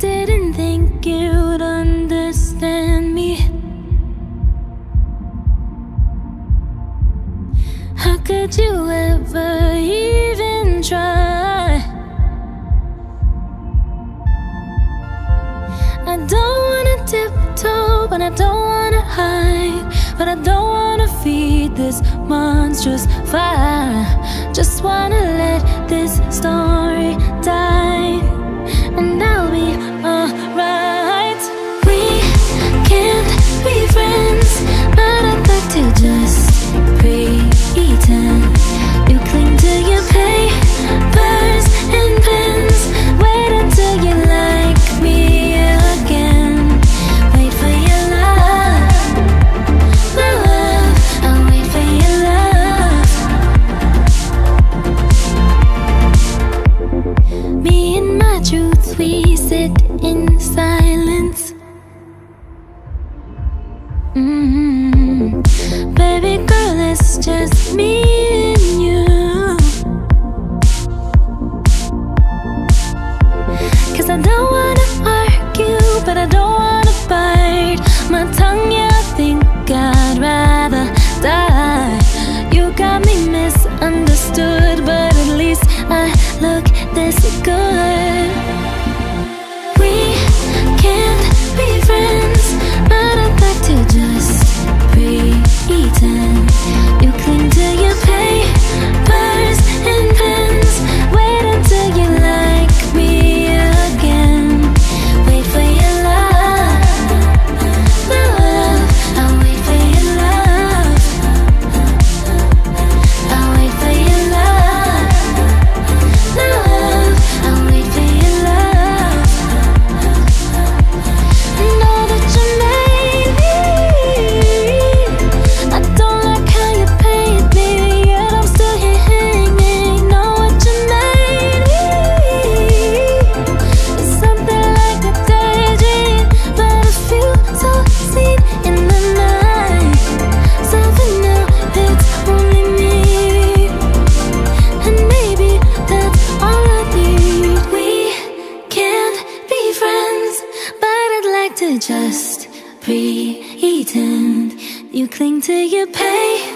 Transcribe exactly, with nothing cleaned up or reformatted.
didn't think you'd understand me. How could you ever even try? I don't wanna tiptoe, but I don't wanna hide, but I don't wanna feed this monstrous fire. Just wanna let this story die, and I'll be alright. We can't be friends, but I'd like to just pretend. You cling to your papers and pens. Wait until you like me again. Wait for your love, my love. I'll wait for your love. Me and my truth, we sit in silence. Mm-hmm. Baby girl, it's just me and you. 'Cause I don't wanna argue, but I don't wanna bite my tongue. Yeah, I think I'd rather die. You got me misunderstood, but at least I look this good. We can't be friends, but I'd like to just pretend. You cling to your papers and pens. Wait until you like me again. Wait for your love, my love. I'll wait for your love. I'll wait for your love, my love. I'll wait for your love. I know that you made me. I don't like how you paid me, yet I'm still here hanging. Know what you made me. It's something like a daydream, but I feel so seen in the night. So for now, it's only me, and maybe that's all I need. We can't be friends, but I'd like to just pretend. You cling to your pain.